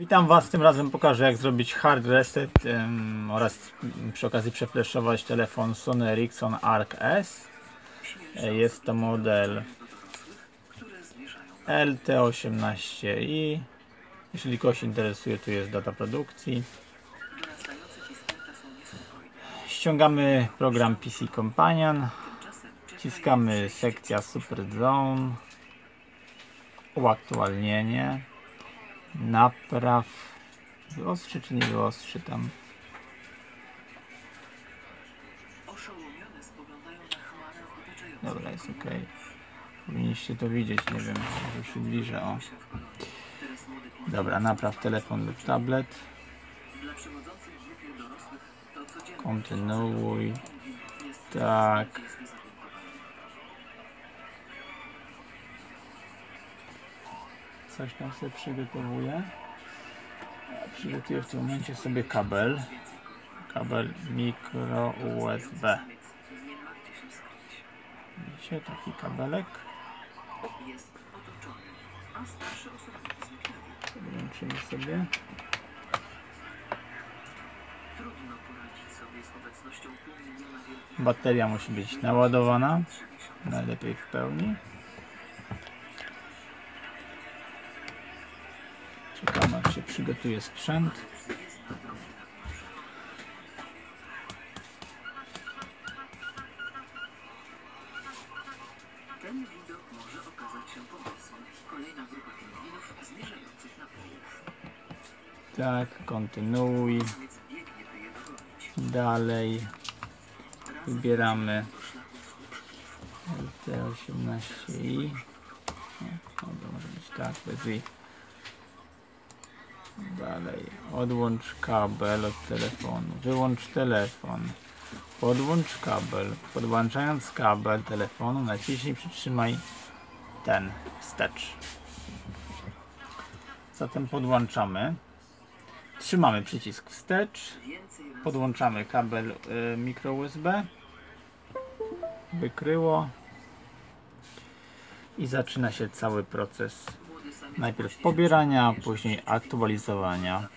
Witam Was, tym razem pokażę, jak zrobić hard reset oraz przy okazji przeflashować telefon Sony Ericsson Arc S. Jest to model LT18i. Jeśli kogoś interesuje, tu jest data produkcji. Ściągamy program PC Companion, wciskamy sekcja Super Zone, uaktualnienie, napraw, wyostrzy czy nie wyostrzy tam. Dobra, jest ok. Powinniście to widzieć, nie wiem, może przybliżę, o. Dobra, napraw telefon lub tablet. Kontynuuj. Tak. Coś tam sobie przygotowuję. Przygotuję w tym momencie sobie kabel. Kabel mikro USB. Widzicie, taki kabelek. Włączymy sobie. Bateria musi być naładowana. Najlepiej w pełni. Czekamy, aż się przygotuje sprzęt. Ten widok może okazać się pomocny. Kolejna grupa pingwinów zmierzających na połów. Tak, kontynuuj. Dalej. Wybieramy LT18i. Dobra, może być tak, bez i. Dalej. Odłącz kabel od telefonu. Wyłącz telefon. Podłącz kabel. Podłączając kabel telefonu, naciśnij, przytrzymaj ten wstecz. Zatem podłączamy. Trzymamy przycisk wstecz. Podłączamy kabel mikro USB. Wykryło. I zaczyna się cały proces. Najpierw pobierania, później aktualizowania.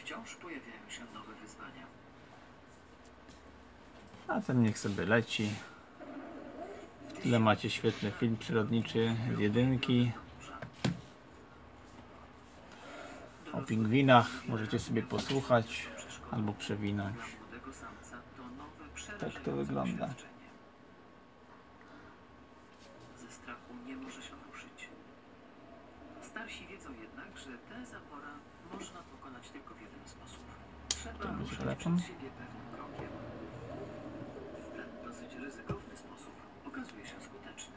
A ten niech sobie leci. W tle macie świetny film przyrodniczy z jedynki. O pingwinach możecie sobie posłuchać albo przewinąć. Tak to wygląda. Ze strachu nie może się ruszyć. Starsi wiedzą jednak, że tę zaporę można pokonać tylko w jeden sposób. Trzeba ruszać przed siebie pewnym krokiem. Ten dosyć ryzykowny sposób okazuje się skuteczny.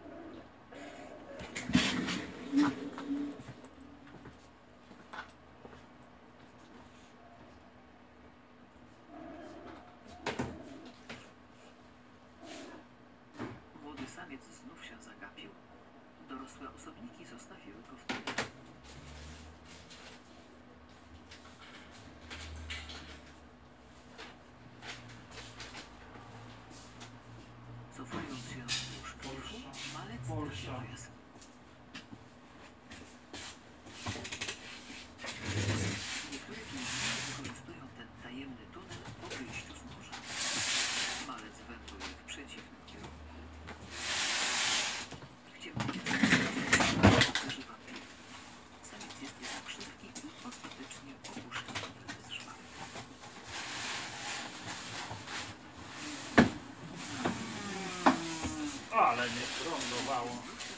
Młody samiec znów się zagapił. Dorosłe osobniki zostawiły go wtedy. Cofając się wzdłuż klifu, malec trafił do jaskini. Niektóre pingwiny wykorzystują ten tajemny tunel po wyjściu z morza. Malec wędruje w przeciwnym kierunku. W ciemności używa pił. Samiec jest jednak szybki i ostatecznie opuszcza tunel bez szlaku. Ale mnie prądowało.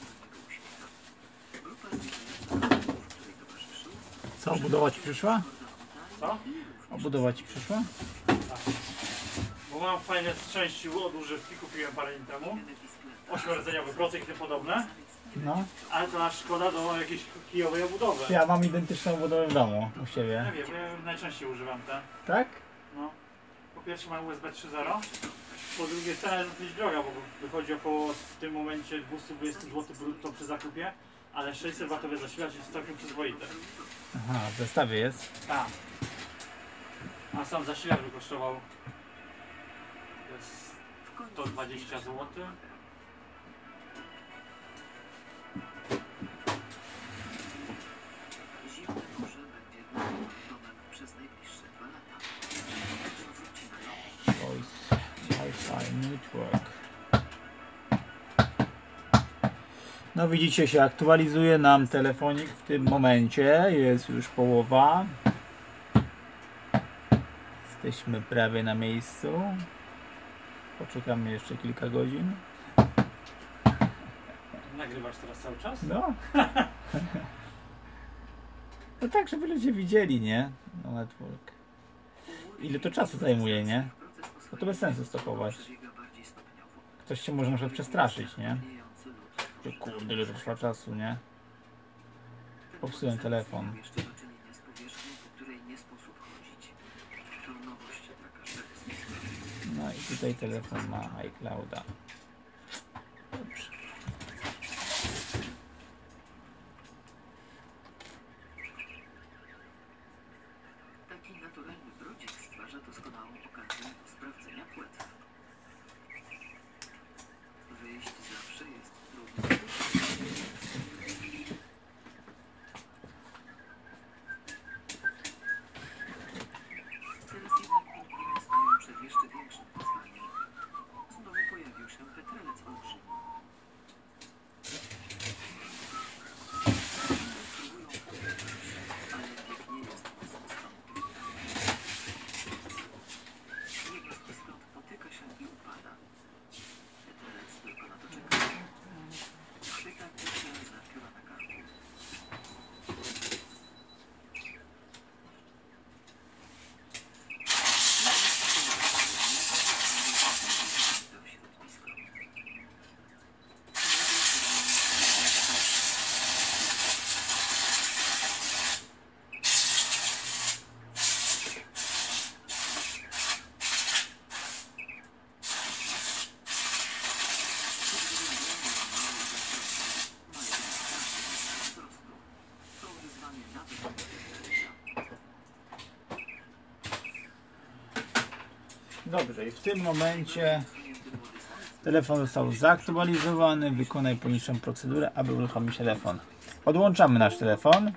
Co, obudowa ci przyszła? Co? Obudowa ci przyszła? Bo mam fajne części od używki, kupiłem parę dni temu. 8-rdzeniowy procek i tym podobne. No. Ale to aż szkoda do jakiejś kijowej obudowy. Ja mam identyczną obudowę w domu u siebie. Nie wiem, ja najczęściej używam te. Tak? No. Po pierwsze mam USB 3.0. Po drugie cena jest dosyć droga, bo wychodzi około w tym momencie 220 zł brutto przy zakupie. Ale 600 W zasilacz jest całkiem przyzwoite. Aha, w zestawie jest. Tak. A sam zasilacz by kosztował 120 zł. Zimne morze będzie Network. No widzicie, się aktualizuje nam telefonik w tym momencie. Jest już połowa. Jesteśmy prawie na miejscu. Poczekamy jeszcze kilka godzin. Nagrywasz teraz cały czas? No. No tak, żeby ludzie widzieli, nie? No network. Ile to czasu zajmuje, nie? No to bez sensu stopować. Ktoś się może na przykład przestraszyć, nie? To kurde, ile to trwa czasu, nie? Popsułem telefon. No i tutaj telefon ma iClouda. Dobrze. Taki naturalny brodzik stwarza doskonałą okazję do sprawdzenia płetw. Wyjść zawsze jest trudne. Teraz jednak pingwiny stoją przed jeszcze większym wyzwaniem. Znowu pojawił się petrelec olbrzymi. Próbują uciekać, ale bieg nie jest mocno stąd. Niebieski skąd potyka się i upada. Petrelec tylko na to czeka. Chwyta gdzieś napiła na karku. Dobrze, i w tym momencie telefon został zaktualizowany. Wykonaj poniższą procedurę, aby uruchomić telefon. Odłączamy nasz telefon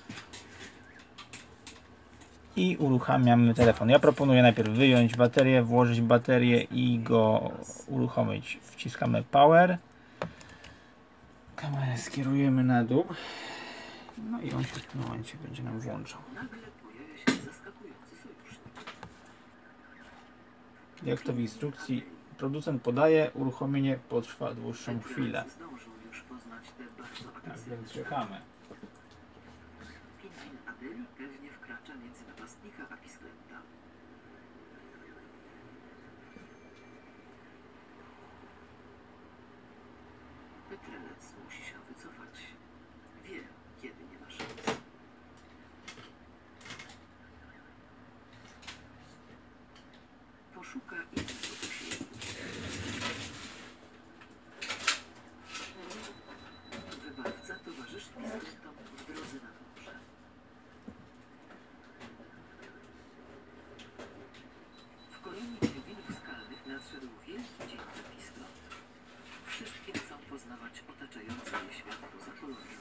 i uruchamiamy telefon. Ja proponuję najpierw wyjąć baterię, włożyć baterię i go uruchomić. Wciskamy power. Kamerę skierujemy na dół. No i on się w tym momencie będzie nam włączał. Nagle pojawia się zaskakujący sojusznik. Jak to w instrukcji producent podaje, uruchomienie potrwa dłuższą chwilę. Zdążył już poznać te bardzo Tak agresywne więc czekamy. Pingwin Adeli pewnie wkracza między napastnika a pisklęta. Petrelec musi się wycofać. Wie, kiedy nie ma szans. Poszuka innego posiłku. Wybawca towarzyszy pisklentom w drodze nad morze. W kolonii pingwinów skalnych nadszedł wielki dzień dla piskląt. Wszystkie chcą poznawać otaczający je świat poza kolonią.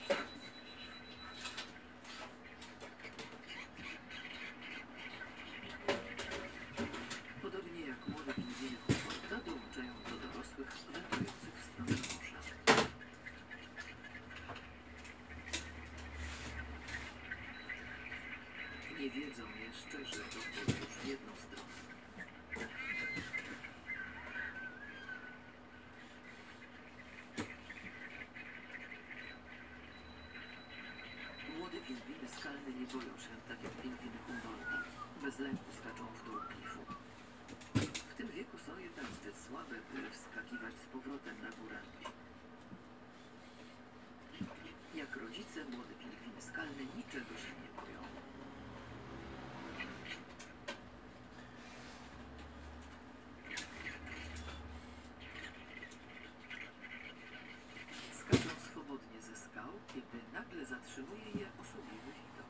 Podobnie jak młode pingwiny Humboldta dołączają do dorosłych wędrujących w stronę morza. Nie wiedzą jeszcze, że to podróż w jedną stronę. Młode pingwiny skalne nie boją się tak jak pingwiny Humboldta. Bez lęku skaczą w dół klifu. W tym wieku są jednak zbyt słabe, by wskakiwać z powrotem na górę. Jak rodzice, młode pingwiny skalne niczego się nie boją. Skaczą swobodnie ze skał, kiedy nagle zatrzymuje je osobliwy widok.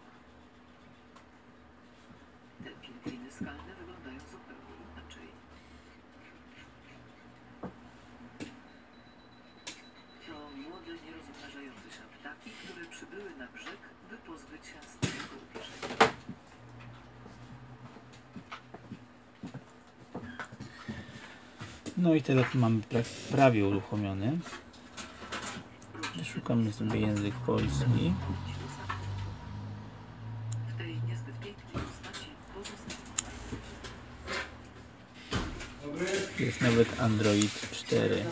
Te pingwiny skalne wyglądają zupełnie inaczej. To młode, nierozmnażające się ptaki, które przybyły na brzeg, by pozbyć się starego upierzenia. No i telefon mamy prawie uruchomiony. Szukamy sobie język polski. W tej niezbyt pięknej postaci pozostaje. Jest nawet Android 4.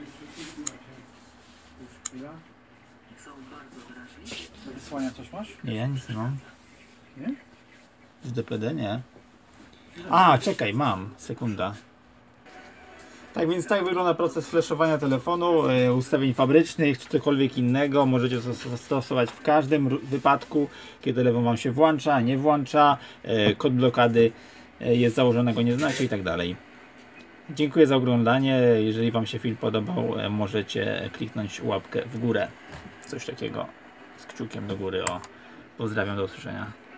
Są bardzo wrażliwi. Do wysłania coś masz? Nie, ja nic nie mam. Nie? Z DPD nie. A, czekaj, mam. Sekunda. Tak więc tak wygląda proces flashowania telefonu, ustawień fabrycznych czy cokolwiek innego. Możecie to stosować w każdym wypadku, kiedy telefon Wam się włącza, nie włącza, kod blokady jest założonego, nie znacie i tak dalej. Dziękuję za oglądanie. Jeżeli Wam się film podobał, możecie kliknąć łapkę w górę. Coś takiego z kciukiem do góry. O, pozdrawiam, do usłyszenia.